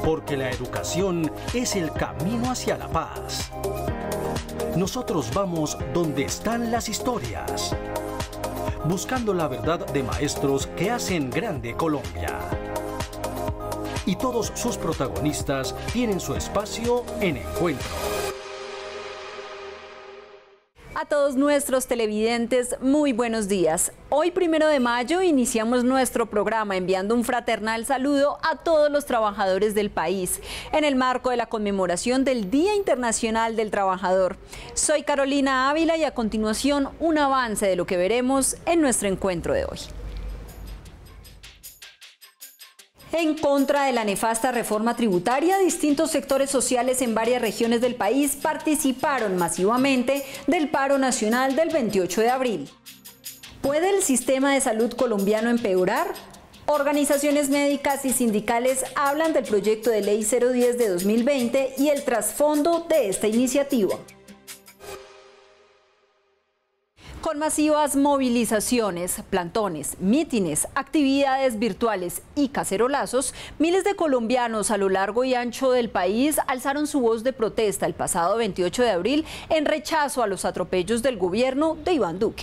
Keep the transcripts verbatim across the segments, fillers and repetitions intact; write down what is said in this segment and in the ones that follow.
porque la educación es el camino hacia la paz. Nosotros vamos donde están las historias, buscando la verdad de maestros que hacen grande Colombia. Y todos sus protagonistas tienen su espacio en Encuentro. A todos nuestros televidentes, muy buenos días. Hoy, primero de mayo, iniciamos nuestro programa enviando un fraternal saludo a todos los trabajadores del país, en el marco de la conmemoración del Día Internacional del Trabajador. Soy Carolina Ávila y a continuación un avance de lo que veremos en nuestro encuentro de hoy. En contra de la nefasta reforma tributaria, distintos sectores sociales en varias regiones del país participaron masivamente del paro nacional del veintiocho de abril. ¿Puede el sistema de salud colombiano empeorar? Organizaciones médicas y sindicales hablan del proyecto de ley cero diez de dos mil veinte y el trasfondo de esta iniciativa. Con masivas movilizaciones, plantones, mítines, actividades virtuales y cacerolazos, miles de colombianos a lo largo y ancho del país alzaron su voz de protesta el pasado veintiocho de abril en rechazo a los atropellos del gobierno de Iván Duque.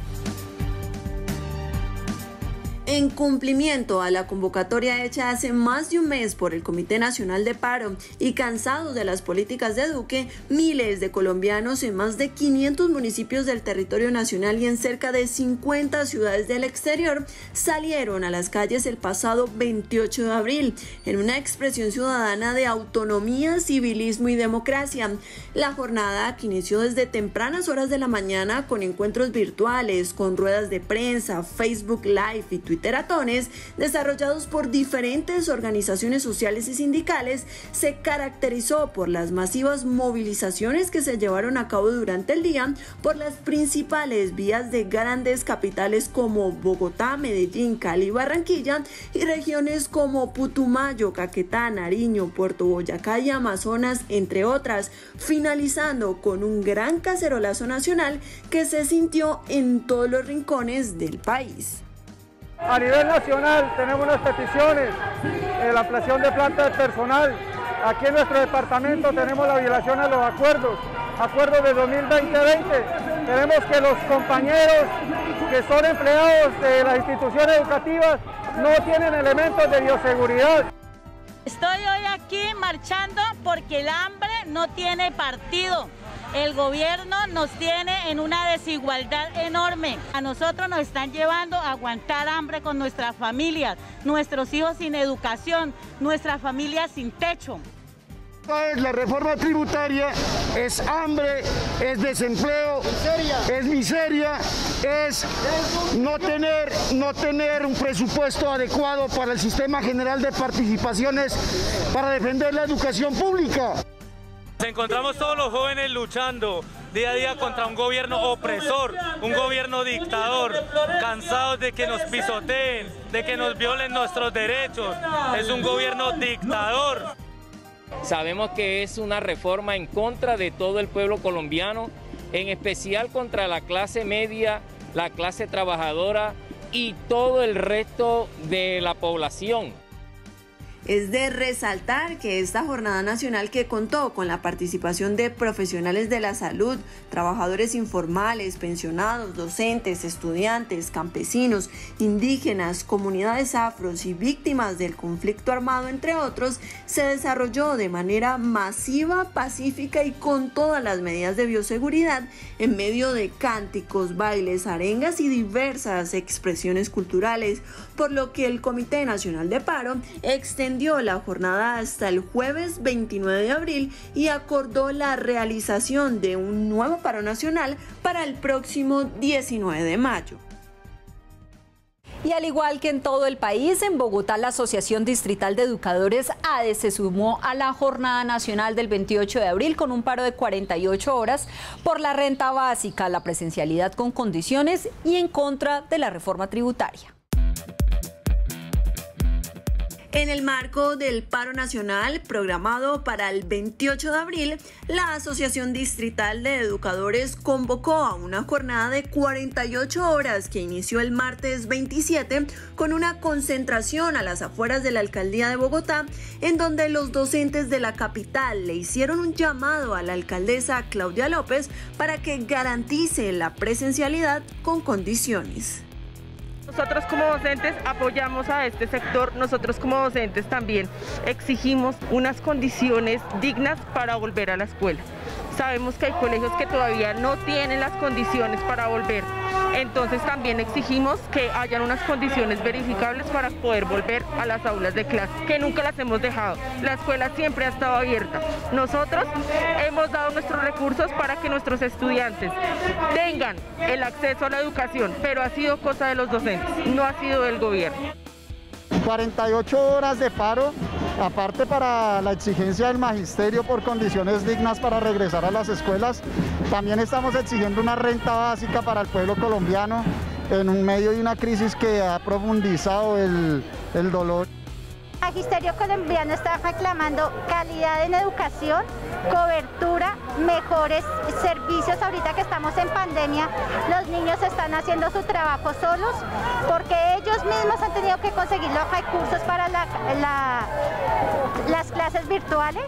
En cumplimiento a la convocatoria hecha hace más de un mes por el Comité Nacional de Paro y cansados de las políticas de Duque, miles de colombianos en más de quinientos municipios del territorio nacional y en cerca de cincuenta ciudades del exterior salieron a las calles el pasado veintiocho de abril en una expresión ciudadana de autonomía, civilismo y democracia. La jornada, que inició desde tempranas horas de la mañana con encuentros virtuales, con ruedas de prensa, Facebook Live y Twitter Teratones, desarrollados por diferentes organizaciones sociales y sindicales, se caracterizó por las masivas movilizaciones que se llevaron a cabo durante el día por las principales vías de grandes capitales como Bogotá, Medellín, Cali y Barranquilla, y regiones como Putumayo, Caquetá, Nariño, Puerto Boyacá y Amazonas, entre otras, finalizando con un gran cacerolazo nacional que se sintió en todos los rincones del país. A nivel nacional tenemos unas peticiones, eh, la ampliación de planta de personal. Aquí en nuestro departamento tenemos la violación a los acuerdos, acuerdos de dos mil veinte veinte. Tenemos que los compañeros que son empleados de las instituciones educativas no tienen elementos de bioseguridad. Estoy hoy aquí marchando porque el hambre no tiene partido. El gobierno nos tiene en una desigualdad enorme. A nosotros nos están llevando a aguantar hambre con nuestras familias, nuestros hijos sin educación, nuestras familias sin techo. La reforma tributaria es hambre, es desempleo, es miseria, es no tener, no tener un presupuesto adecuado para el sistema general de participaciones para defender la educación pública. Nos encontramos todos los jóvenes luchando día a día contra un gobierno opresor, un gobierno dictador, cansados de que nos pisoteen, de que nos violen nuestros derechos. Es un gobierno dictador. Sabemos que es una reforma en contra de todo el pueblo colombiano, en especial contra la clase media, la clase trabajadora y todo el resto de la población. Es de resaltar que esta jornada nacional, que contó con la participación de profesionales de la salud, trabajadores informales, pensionados, docentes, estudiantes, campesinos, indígenas, comunidades afros y víctimas del conflicto armado, entre otros, se desarrolló de manera masiva, pacífica y con todas las medidas de bioseguridad en medio de cánticos, bailes, arengas y diversas expresiones culturales, por lo que el Comité Nacional de Paro extendió la jornada hasta el jueves veintinueve de abril y acordó la realización de un nuevo paro nacional para el próximo diecinueve de mayo. Y al igual que en todo el país, en Bogotá la Asociación Distrital de Educadores A D E se sumó a la jornada nacional del veintiocho de abril con un paro de cuarenta y ocho horas por la renta básica, la presencialidad con condiciones y en contra de la reforma tributaria. En el marco del paro nacional programado para el veintiocho de abril, la Asociación Distrital de Educadores convocó a una jornada de cuarenta y ocho horas que inició el martes veintisiete con una concentración a las afueras de la Alcaldía de Bogotá, en donde los docentes de la capital le hicieron un llamado a la alcaldesa Claudia López para que garantice la presencialidad con condiciones. Nosotros como docentes apoyamos a este sector, nosotros como docentes también exigimos unas condiciones dignas para volver a la escuela. Sabemos que hay colegios que todavía no tienen las condiciones para volver, entonces también exigimos que hayan unas condiciones verificables para poder volver a las aulas de clase, que nunca las hemos dejado. La escuela siempre ha estado abierta. Nosotros hemos dado nuestros recursos para que nuestros estudiantes tengan el acceso a la educación, pero ha sido cosa de los docentes, no ha sido del gobierno. cuarenta y ocho horas de paro, aparte para la exigencia del magisterio por condiciones dignas para regresar a las escuelas, también estamos exigiendo una renta básica para el pueblo colombiano en un medio de una crisis que ha profundizado el, el dolor. El magisterio colombiano está reclamando calidad en educación, cobertura, mejores servicios. Ahorita que estamos en pandemia, los niños están haciendo su trabajo solos porque ellos mismos han tenido que conseguir los recursos para la, la, las clases virtuales.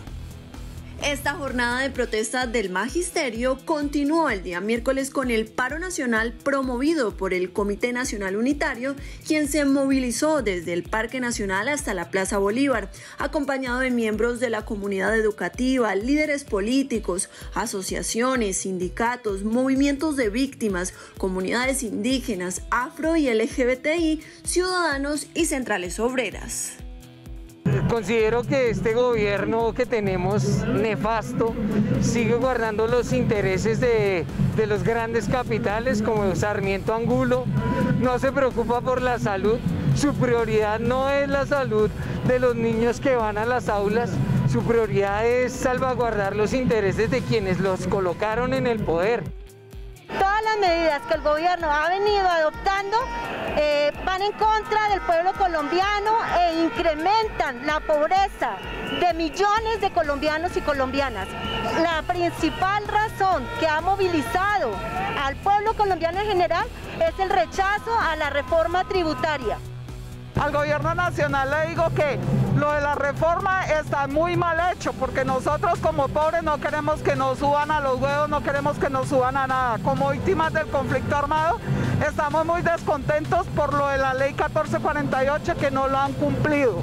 Esta jornada de protesta del magisterio continuó el día miércoles con el paro nacional promovido por el Comité Nacional Unitario, quien se movilizó desde el Parque Nacional hasta la Plaza Bolívar, acompañado de miembros de la comunidad educativa, líderes políticos, asociaciones, sindicatos, movimientos de víctimas, comunidades indígenas, afro y L G B T I, ciudadanos y centrales obreras. Considero que este gobierno que tenemos nefasto sigue guardando los intereses de, de los grandes capitales como Sarmiento Angulo, no se preocupa por la salud, su prioridad no es la salud de los niños que van a las aulas, su prioridad es salvaguardar los intereses de quienes los colocaron en el poder. Todas las medidas que el gobierno ha venido adoptando eh, van en contra del pueblo colombiano e incrementan la pobreza de millones de colombianos y colombianas. La principal razón que ha movilizado al pueblo colombiano en general es el rechazo a la reforma tributaria. Al gobierno nacional le digo que lo de la reforma está muy mal hecho, porque nosotros como pobres no queremos que nos suban a los huevos, no queremos que nos suban a nada. Como víctimas del conflicto armado estamos muy descontentos por lo de la ley catorce cuarenta y ocho que no lo han cumplido.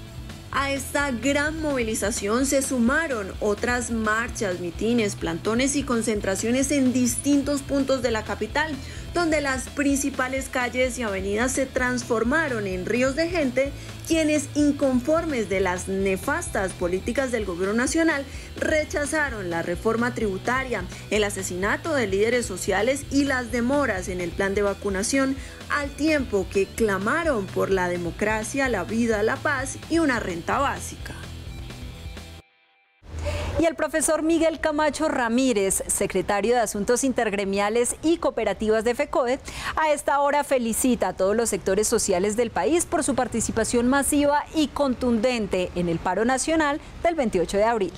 A esta gran movilización se sumaron otras marchas, mitines, plantones y concentraciones en distintos puntos de la capital, donde las principales calles y avenidas se transformaron en ríos de gente, quienes, inconformes de las nefastas políticas del gobierno nacional, rechazaron la reforma tributaria, el asesinato de líderes sociales y las demoras en el plan de vacunación, al tiempo que clamaron por la democracia, la vida, la paz y una renta básica. Y el profesor Miguel Camacho Ramírez, secretario de Asuntos Intergremiales y Cooperativas de FECODE, a esta hora felicita a todos los sectores sociales del país por su participación masiva y contundente en el paro nacional del veintiocho de abril.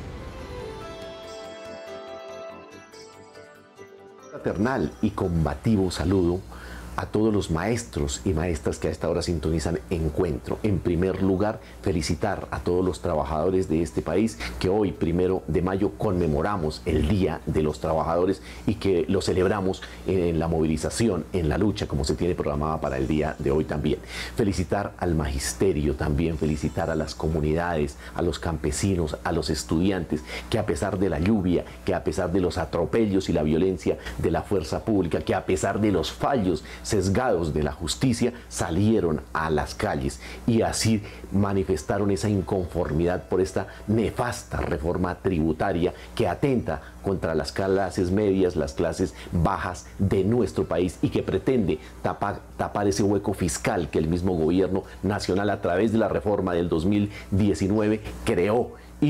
Fraternal y combativo saludo a todos los maestros y maestras que a esta hora sintonizan Encuentro. En primer lugar, felicitar a todos los trabajadores de este país que hoy, primero de mayo, conmemoramos el Día de los Trabajadores y que lo celebramos en la movilización, en la lucha, como se tiene programada para el día de hoy también. Felicitar al magisterio también, felicitar a las comunidades, a los campesinos, a los estudiantes, que a pesar de la lluvia, que a pesar de los atropellos y la violencia de la fuerza pública, que a pesar de los fallos sesgados de la justicia, salieron a las calles y así manifestaron esa inconformidad por esta nefasta reforma tributaria que atenta contra las clases medias, las clases bajas de nuestro país y que pretende tapar, tapar ese hueco fiscal que el mismo gobierno nacional a través de la reforma del dos mil diecinueve creó y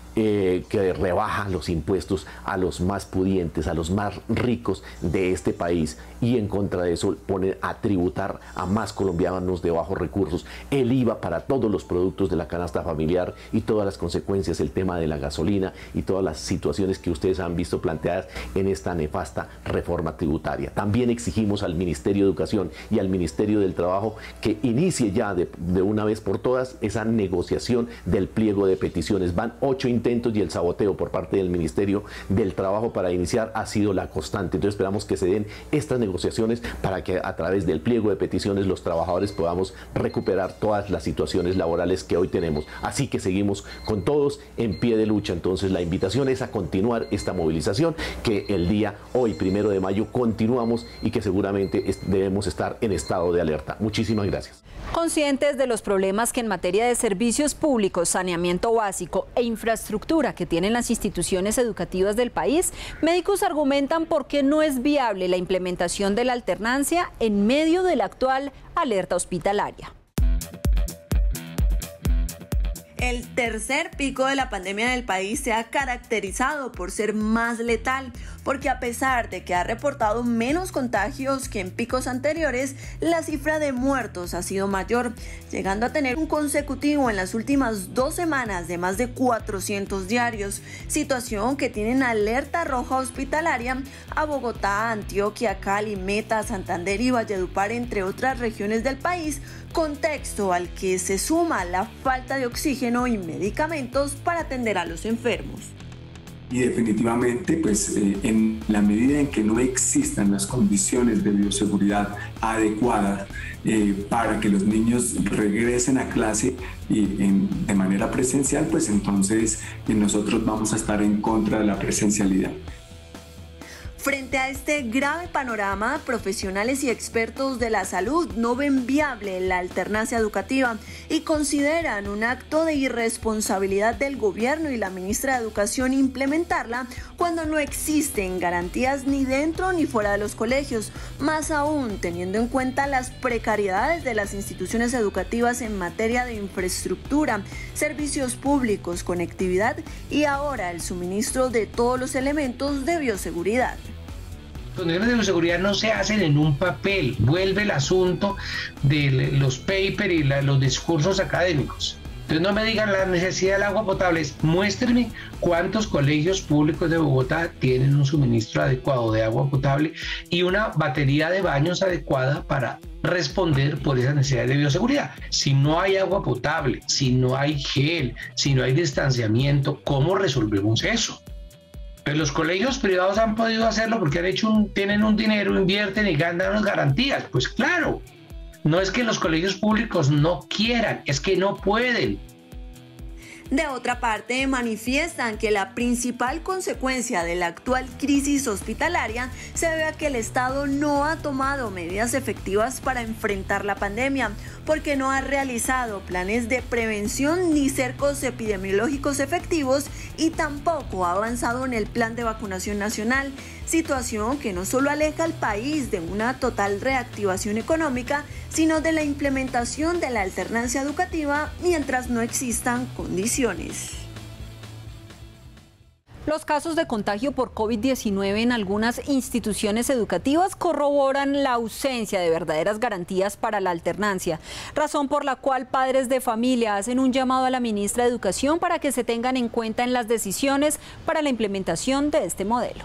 eh, que rebaja los impuestos a los más pudientes, a los más ricos de este país, y en contra de eso pone a tributar a más colombianos de bajos recursos, el I V A para todos los productos de la canasta familiar y todas las consecuencias, el tema de la gasolina y todas las situaciones que ustedes han visto planteadas en esta nefasta reforma tributaria. También exigimos al Ministerio de Educación y al Ministerio del Trabajo que inicie ya de, de una vez por todas esa negociación del pliego de peticiones. Van ocho intentos y el saboteo por parte del Ministerio del Trabajo para iniciar ha sido la constante. Entonces esperamos que se den estas negociaciones para que a través del pliego de peticiones los trabajadores podamos recuperar todas las situaciones laborales que hoy tenemos. Así que seguimos con todos en pie de lucha. Entonces la invitación es a continuar esta movilización, que el día hoy, primero de mayo, continuamos y que seguramente debemos estar en estado de alerta. Muchísimas gracias. Conscientes de los problemas que en materia de servicios públicos, saneamiento básico e infraestructura que tienen las instituciones educativas del país, médicos argumentan por qué no es viable la implementación de la alternancia en medio de la actual alerta hospitalaria. El tercer pico de la pandemia en el país se ha caracterizado por ser más letal, porque a pesar de que ha reportado menos contagios que en picos anteriores, la cifra de muertos ha sido mayor, llegando a tener un consecutivo en las últimas dos semanas de más de cuatrocientos diarios, situación que tiene en alerta roja hospitalaria a Bogotá, Antioquia, Cali, Meta, Santander y Valledupar, entre otras regiones del país, contexto al que se suma la falta de oxígeno y medicamentos para atender a los enfermos. Y definitivamente, pues eh, en la medida en que no existan las condiciones de bioseguridad adecuadas eh, para que los niños regresen a clase y en, de manera presencial, pues entonces eh, nosotros vamos a estar en contra de la presencialidad. Frente a este grave panorama, profesionales y expertos de la salud no ven viable la alternancia educativa y consideran un acto de irresponsabilidad del gobierno y la ministra de Educación implementarla cuando no existen garantías ni dentro ni fuera de los colegios, más aún teniendo en cuenta las precariedades de las instituciones educativas en materia de infraestructura, servicios públicos, conectividad y ahora el suministro de todos los elementos de bioseguridad. Los niveles de bioseguridad no se hacen en un papel, vuelve el asunto de los papers y la, los discursos académicos. Entonces no me digan la necesidad del agua potable, muéstrenme cuántos colegios públicos de Bogotá tienen un suministro adecuado de agua potable y una batería de baños adecuada para responder por esa necesidad de bioseguridad. Si no hay agua potable, si no hay gel, si no hay distanciamiento, ¿cómo resolvemos eso? Pero los colegios privados han podido hacerlo porque han hecho un, tienen un dinero, invierten y ganan unas garantías. Pues claro, no es que los colegios públicos no quieran, es que no pueden. De otra parte, manifiestan que la principal consecuencia de la actual crisis hospitalaria se debe a que el Estado no ha tomado medidas efectivas para enfrentar la pandemia, porque no ha realizado planes de prevención ni cercos epidemiológicos efectivos y tampoco ha avanzado en el plan de vacunación nacional, situación que no solo aleja al país de una total reactivación económica, sino de la implementación de la alternancia educativa mientras no existan condiciones. Los casos de contagio por COVID diecinueve en algunas instituciones educativas corroboran la ausencia de verdaderas garantías para la alternancia, razón por la cual padres de familia hacen un llamado a la ministra de Educación para que se tengan en cuenta en las decisiones para la implementación de este modelo.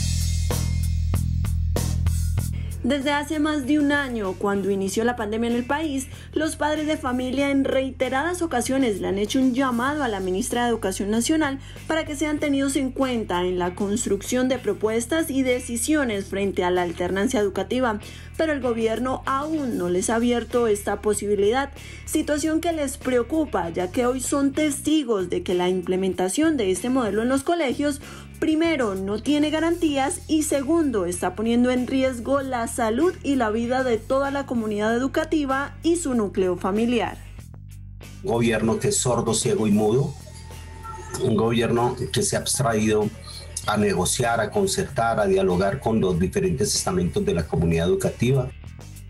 Desde hace más de un año, cuando inició la pandemia en el país, los padres de familia en reiteradas ocasiones le han hecho un llamado a la ministra de Educación Nacional para que sean tenidos en cuenta en la construcción de propuestas y decisiones frente a la alternancia educativa, pero el gobierno aún no les ha abierto esta posibilidad, situación que les preocupa, ya que hoy son testigos de que la implementación de este modelo en los colegios primero, no tiene garantías y segundo, está poniendo en riesgo la salud y la vida de toda la comunidad educativa y su núcleo familiar. Un gobierno que es sordo, ciego y mudo, un gobierno que se ha abstraído a negociar, a concertar, a dialogar con los diferentes estamentos de la comunidad educativa.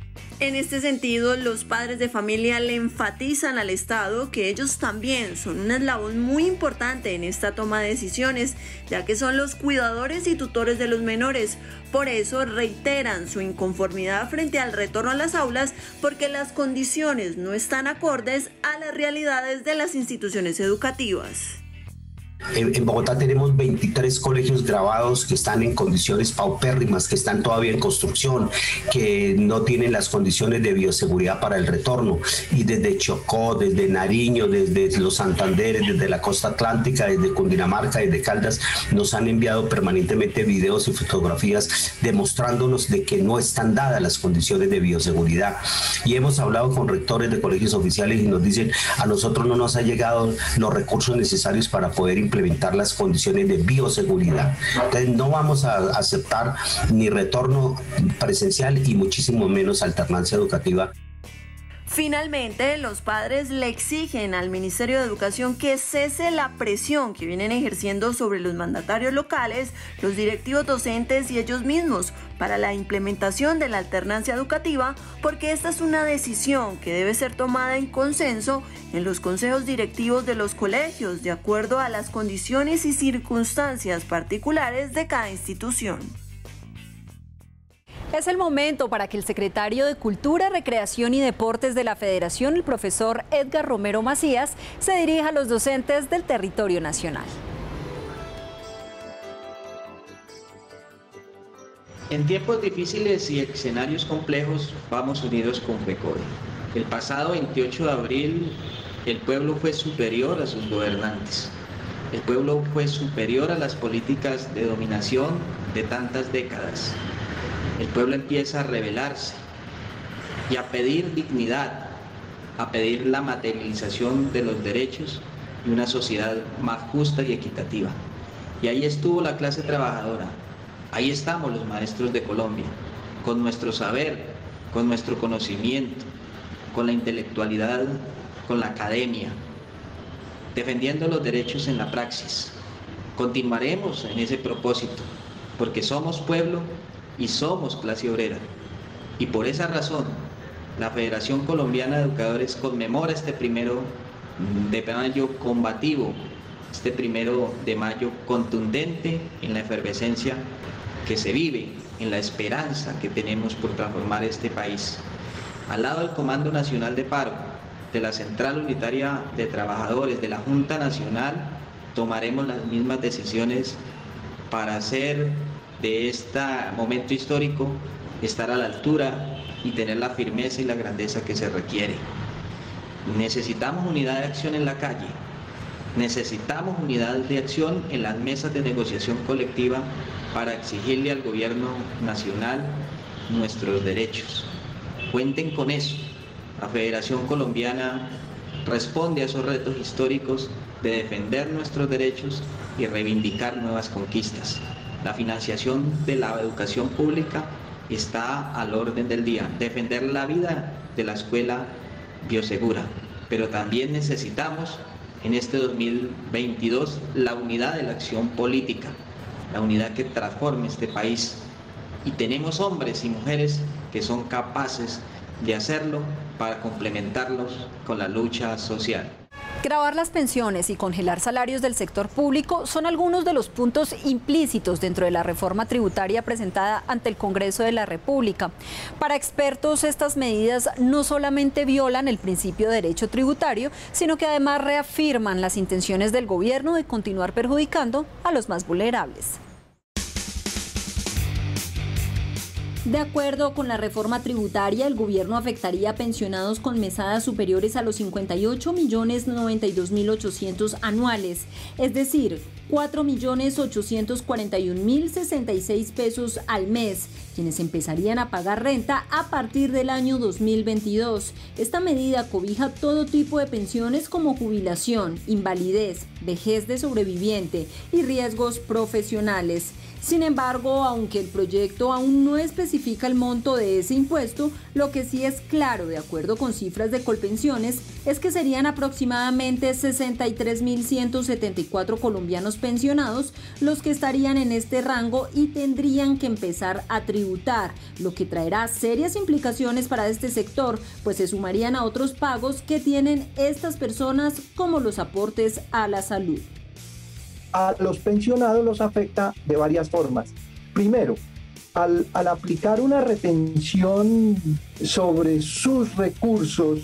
En este sentido, los padres de familia le enfatizan al Estado que ellos también son un eslabón muy importante en esta toma de decisiones, ya que son los cuidadores y tutores de los menores. Por eso reiteran su inconformidad frente al retorno a las aulas, porque las condiciones no están acordes a las realidades de las instituciones educativas. En, en Bogotá tenemos veintitrés colegios grabados que están en condiciones paupérrimas, que están todavía en construcción, que no tienen las condiciones de bioseguridad para el retorno. Y desde Chocó, desde Nariño, desde los Santanderes, desde la costa atlántica, desde Cundinamarca, desde Caldas, nos han enviado permanentemente videos y fotografías demostrándonos de que no están dadas las condiciones de bioseguridad. Y hemos hablado con rectores de colegios oficiales y nos dicen, a nosotros no nos han llegado los recursos necesarios para poder implementar las condiciones de bioseguridad. Entonces no vamos a aceptar ni retorno presencial y muchísimo menos alternancia educativa. Finalmente, los padres le exigen al Ministerio de Educación que cese la presión que vienen ejerciendo sobre los mandatarios locales, los directivos docentes y ellos mismos para la implementación de la alternancia educativa, porque esta es una decisión que debe ser tomada en consenso en los consejos directivos de los colegios, de acuerdo a las condiciones y circunstancias particulares de cada institución. Es el momento para que el secretario de Cultura, Recreación y Deportes de la Federación, el profesor Edgar Romero Macías, se dirija a los docentes del territorio nacional. En tiempos difíciles y escenarios complejos, vamos unidos con FECODE. El pasado veintiocho de abril, el pueblo fue superior a sus gobernantes. El pueblo fue superior a las políticas de dominación de tantas décadas. El pueblo empieza a rebelarse y a pedir dignidad, a pedir la materialización de los derechos y una sociedad más justa y equitativa. Y ahí estuvo la clase trabajadora, ahí estamos los maestros de Colombia, con nuestro saber, con nuestro conocimiento, con la intelectualidad, con la academia, defendiendo los derechos en la praxis. Continuaremos en ese propósito, porque somos pueblo y somos clase obrera. Y por esa razón, la Federación Colombiana de Educadores conmemora este primero de mayo combativo, este primero de mayo contundente en la efervescencia que se vive, en la esperanza que tenemos por transformar este país. Al lado del Comando Nacional de Paro, de la Central Unitaria de Trabajadores, de la Junta Nacional, tomaremos las mismas decisiones para hacer de este momento histórico, estar a la altura y tener la firmeza y la grandeza que se requiere. Necesitamos unidad de acción en la calle, necesitamos unidad de acción en las mesas de negociación colectiva para exigirle al gobierno nacional nuestros derechos. Cuenten con eso. La Federación Colombiana responde a esos retos históricos de defender nuestros derechos y reivindicar nuevas conquistas. La financiación de la educación pública está al orden del día. Defender la vida de la escuela biosegura, pero también necesitamos en este dos mil veintidós la unidad de la acción política, la unidad que transforme este país. Y tenemos hombres y mujeres que son capaces de hacerlo para complementarlos con la lucha social. Gravar las pensiones y congelar salarios del sector público son algunos de los puntos implícitos dentro de la reforma tributaria presentada ante el Congreso de la República. Para expertos, estas medidas no solamente violan el principio de derecho tributario, sino que además reafirman las intenciones del gobierno de continuar perjudicando a los más vulnerables. De acuerdo con la reforma tributaria, el gobierno afectaría a pensionados con mesadas superiores a los cincuenta y ocho millones noventa y dos mil ochocientos anuales, es decir, cuatro millones ochocientos cuarenta y un mil sesenta y seis pesos al mes, quienes empezarían a pagar renta a partir del año dos mil veintidós. Esta medida cobija todo tipo de pensiones como jubilación, invalidez, vejez de sobreviviente y riesgos profesionales. Sin embargo, aunque el proyecto aún no especifica el monto de ese impuesto, lo que sí es claro, de acuerdo con cifras de Colpensiones, es que serían aproximadamente sesenta y tres mil ciento setenta y cuatro colombianos pensionados los que estarían en este rango y tendrían que empezar a tributar tributar, lo que traerá serias implicaciones para este sector, pues se sumarían a otros pagos que tienen estas personas, como los aportes a la salud. A los pensionados los afecta de varias formas. Primero, al, al aplicar una retención sobre sus recursos,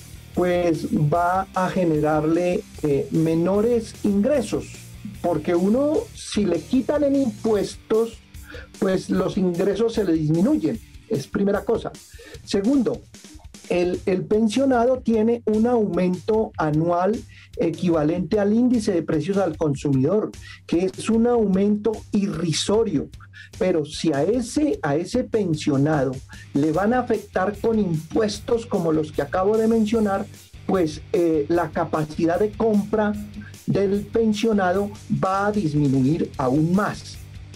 pues va a generarle eh, menores ingresos, porque uno, si le quitan en impuestos, pues los ingresos se le disminuyen, es primera cosa. Segundo, el, el pensionado tiene un aumento anual equivalente al índice de precios al consumidor, que es un aumento irrisorio. Pero si a ese, a ese pensionado le van a afectar con impuestos como los que acabo de mencionar, pues eh, la capacidad de compra del pensionado va a disminuir aún más.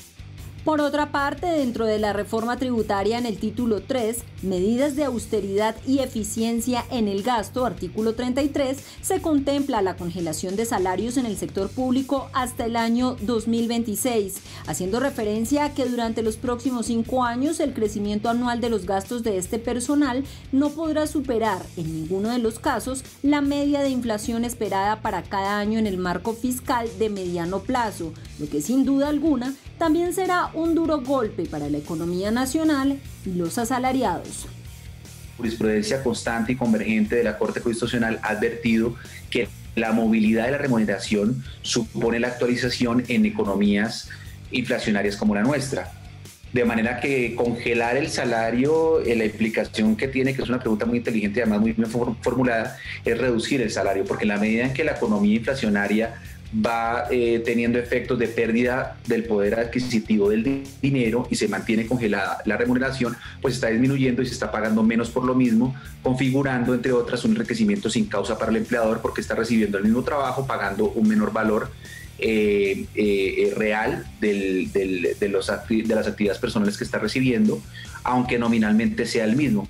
Por otra parte, dentro de la reforma tributaria en el título tres, medidas de austeridad y eficiencia en el gasto, artículo treinta y tres, se contempla la congelación de salarios en el sector público hasta el año dos mil veintiséis, haciendo referencia a que durante los próximos cinco años el crecimiento anual de los gastos de este personal no podrá superar, en ninguno de los casos, la media de inflación esperada para cada año en el marco fiscal de mediano plazo, lo que sin duda alguna también será un duro golpe para la economía nacional y los asalariados. Jurisprudencia constante y convergente de la Corte Constitucional ha advertido que la movilidad de la remuneración supone la actualización en economías inflacionarias como la nuestra. De manera que congelar el salario, eh, la implicación que tiene, que es una pregunta muy inteligente y además muy bien formulada, es reducir el salario, porque en la medida en que la economía inflacionaria va eh, teniendo efectos de pérdida del poder adquisitivo del dinero y se mantiene congelada la remuneración, pues está disminuyendo y se está pagando menos por lo mismo, configurando, entre otras, un enriquecimiento sin causa para el empleador, porque está recibiendo el mismo trabajo, pagando un menor valor eh, eh, real del, del, de, los, de las actividades personales que está recibiendo, aunque nominalmente sea el mismo.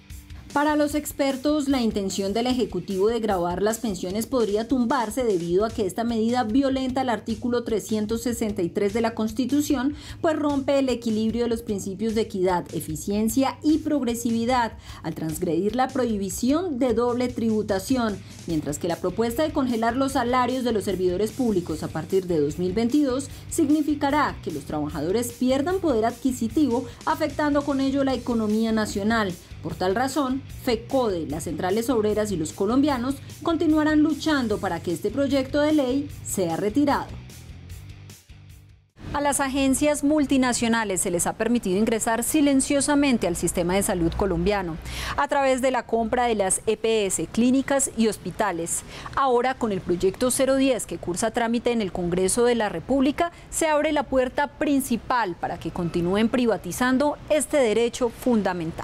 Para los expertos, la intención del Ejecutivo de gravar las pensiones podría tumbarse debido a que esta medida violenta el artículo trescientos sesenta y tres de la Constitución, pues rompe el equilibrio de los principios de equidad, eficiencia y progresividad, al transgredir la prohibición de doble tributación, mientras que la propuesta de congelar los salarios de los servidores públicos a partir de dos mil veintidós significará que los trabajadores pierdan poder adquisitivo, afectando con ello la economía nacional. Por tal razón, FECODE, las centrales obreras y los colombianos continuarán luchando para que este proyecto de ley sea retirado. A las agencias multinacionales se les ha permitido ingresar silenciosamente al sistema de salud colombiano a través de la compra de las E P S, clínicas y hospitales. Ahora, con el proyecto cero diez que cursa trámite en el Congreso de la República, se abre la puerta principal para que continúen privatizando este derecho fundamental.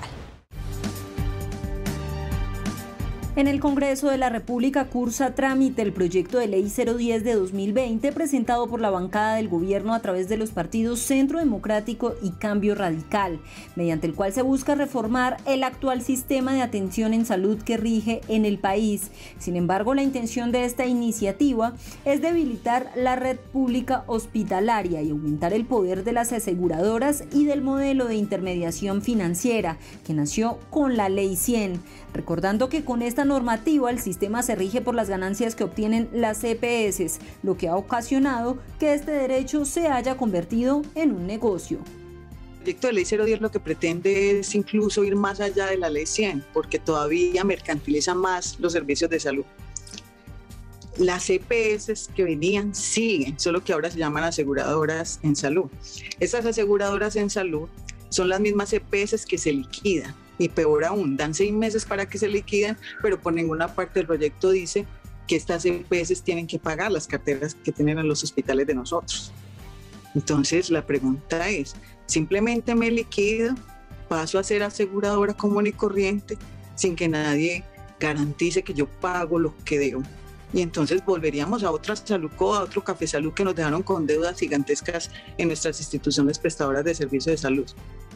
En el Congreso de la República cursa trámite el proyecto de ley cero diez de dos mil veinte presentado por la bancada del gobierno a través de los partidos Centro Democrático y Cambio Radical, mediante el cual se busca reformar el actual sistema de atención en salud que rige en el país. Sin embargo, la intención de esta iniciativa es debilitar la red pública hospitalaria y aumentar el poder de las aseguradoras y del modelo de intermediación financiera que nació con la Ley cien, recordando que con esta normativa el sistema se rige por las ganancias que obtienen las E P S, lo que ha ocasionado que este derecho se haya convertido en un negocio. El proyecto de ley cero diez lo que pretende es incluso ir más allá de la ley cien, porque todavía mercantiliza más los servicios de salud. Las E P S que venían siguen, solo que ahora se llaman aseguradoras en salud. Esas aseguradoras en salud son las mismas E P S que se liquidan. Y peor aún, dan seis meses para que se liquiden, pero por ninguna parte del proyecto dice que estas E P S tienen que pagar las carteras que tienen en los hospitales de nosotros. Entonces la pregunta es, ¿simplemente me liquido, paso a ser aseguradora común y corriente sin que nadie garantice que yo pago lo que debo? Y entonces volveríamos a otra Saludco, a otro Café Salud que nos dejaron con deudas gigantescas en nuestras instituciones prestadoras de servicios de salud.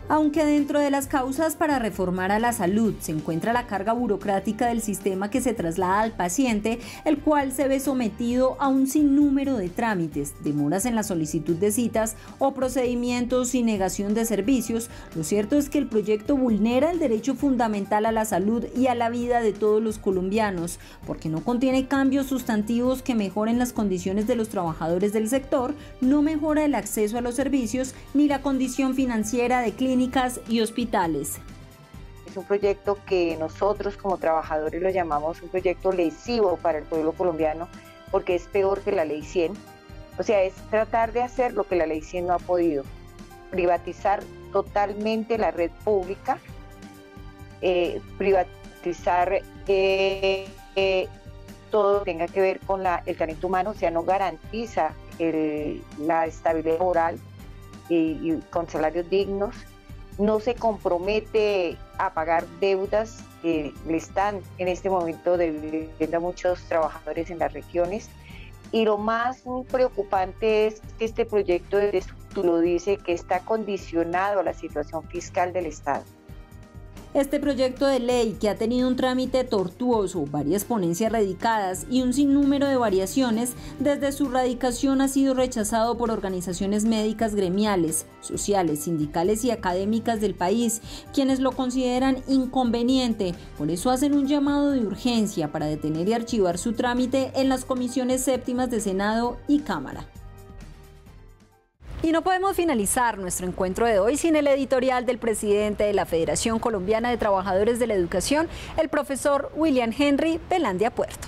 Aunque dentro de las causas para reformar a la salud se encuentra la carga burocrática del sistema que se traslada al paciente, el cual se ve sometido a un sinnúmero de trámites, demoras en la solicitud de citas o procedimientos y negación de servicios, lo cierto es que el proyecto vulnera el derecho fundamental a la salud y a la vida de todos los colombianos, porque no contiene cambios sustantivos que mejoren las condiciones de los trabajadores del sector, no mejora el acceso a los servicios ni la condición financiera de clínicas y hospitales. Es un proyecto que nosotros como trabajadores lo llamamos un proyecto lesivo para el pueblo colombiano porque es peor que la ley cien. O sea, es tratar de hacer lo que la ley cien no ha podido. Privatizar totalmente la red pública, eh, privatizar eh, eh, todo lo que tenga que ver con la, el talento humano, o sea, no garantiza el, la estabilidad laboral y, y con salarios dignos. No se compromete a pagar deudas que le están en este momento debiendo a muchos trabajadores en las regiones. Y lo más preocupante es que este proyecto de título dice que está condicionado a la situación fiscal del Estado. Este proyecto de ley, que ha tenido un trámite tortuoso, varias ponencias radicadas y un sinnúmero de variaciones, desde su radicación ha sido rechazado por organizaciones médicas gremiales, sociales, sindicales y académicas del país, quienes lo consideran inconveniente. Por eso hacen un llamado de urgencia para detener y archivar su trámite en las comisiones séptimas de Senado y Cámara. Y no podemos finalizar nuestro encuentro de hoy sin el editorial del presidente de la Federación Colombiana de Trabajadores de la Educación, el profesor William Henry Velandia Puerto.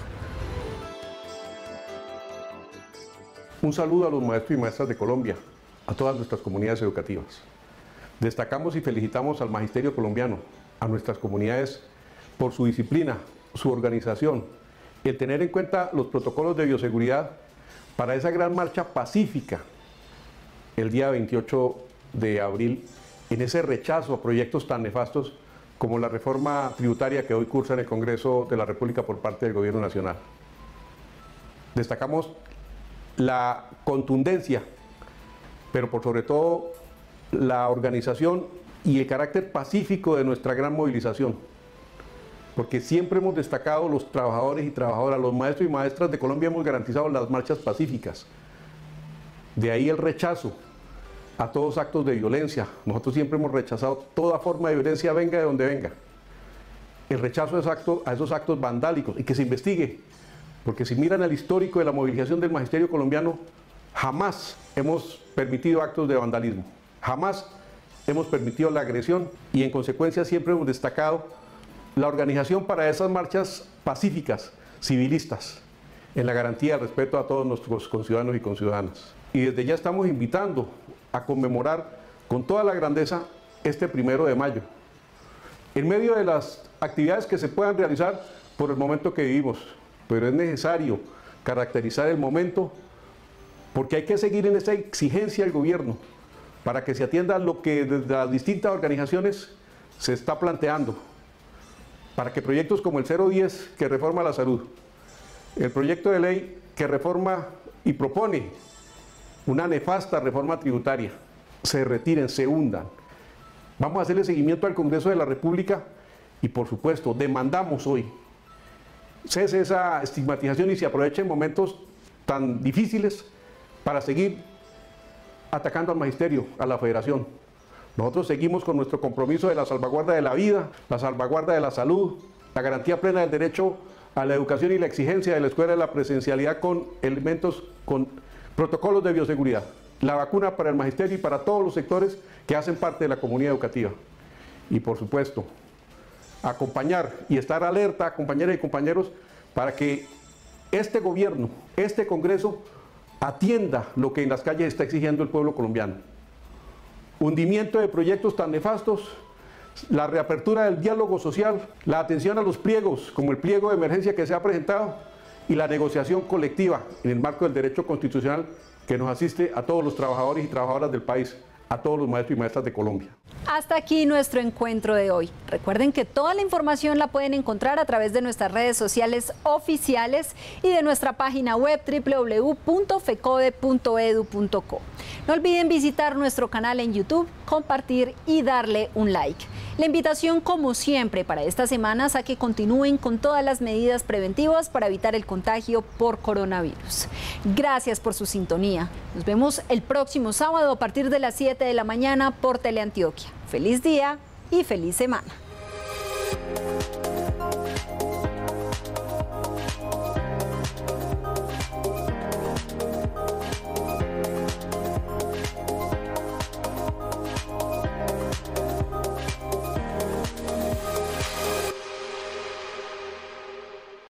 Un saludo a los maestros y maestras de Colombia, a todas nuestras comunidades educativas. Destacamos y felicitamos al magisterio colombiano, a nuestras comunidades, por su disciplina, su organización, el tener en cuenta los protocolos de bioseguridad para esa gran marcha pacífica el día veintiocho de abril, en ese rechazo a proyectos tan nefastos como la reforma tributaria que hoy cursa en el Congreso de la República por parte del Gobierno Nacional. Destacamos la contundencia, pero por sobre todo la organización y el carácter pacífico de nuestra gran movilización, porque siempre hemos destacado los trabajadores y trabajadoras, los maestros y maestras de Colombia hemos garantizado las marchas pacíficas. De ahí el rechazo a todos actos de violencia. Nosotros siempre hemos rechazado toda forma de violencia, venga de donde venga. El rechazo a esos actos, a esos actos vandálicos y que se investigue, porque si miran el histórico de la movilización del magisterio colombiano, jamás hemos permitido actos de vandalismo, jamás hemos permitido la agresión y en consecuencia siempre hemos destacado la organización para esas marchas pacíficas, civilistas, en la garantía del respeto a todos nuestros conciudadanos y conciudadanas. Y desde ya estamos invitando a conmemorar con toda la grandeza este primero de mayo, en medio de las actividades que se puedan realizar por el momento que vivimos, pero es necesario caracterizar el momento porque hay que seguir en esa exigencia del gobierno para que se atienda lo que desde las distintas organizaciones se está planteando, para que proyectos como el cero diez que reforma la salud, el proyecto de ley que reforma y propone una nefasta reforma tributaria, se retiren, se hundan. Vamos a hacerle seguimiento al Congreso de la República y por supuesto demandamos hoy cese esa estigmatización y se aprovechen momentos tan difíciles para seguir atacando al magisterio, a la federación. Nosotros seguimos con nuestro compromiso de la salvaguarda de la vida, la salvaguarda de la salud, la garantía plena del derecho a la educación y la exigencia de la escuela de la presencialidad con elementos, con protocolos de bioseguridad, la vacuna para el magisterio y para todos los sectores que hacen parte de la comunidad educativa. Y por supuesto, acompañar y estar alerta, compañeras y compañeros, para que este gobierno, este Congreso, atienda lo que en las calles está exigiendo el pueblo colombiano. Hundimiento de proyectos tan nefastos, la reapertura del diálogo social, la atención a los pliegos, como el pliego de emergencia que se ha presentado, y la negociación colectiva en el marco del derecho constitucional que nos asiste a todos los trabajadores y trabajadoras del país, a todos los maestros y maestras de Colombia. Hasta aquí nuestro encuentro de hoy. Recuerden que toda la información la pueden encontrar a través de nuestras redes sociales oficiales y de nuestra página web doble u doble u doble u punto fecode punto edu punto co. No olviden visitar nuestro canal en YouTube, compartir y darle un like. La invitación, como siempre, para estas semanas a que continúen con todas las medidas preventivas para evitar el contagio por coronavirus. Gracias por su sintonía. Nos vemos el próximo sábado a partir de las siete de la mañana por Teleantioquia. Feliz día y feliz semana.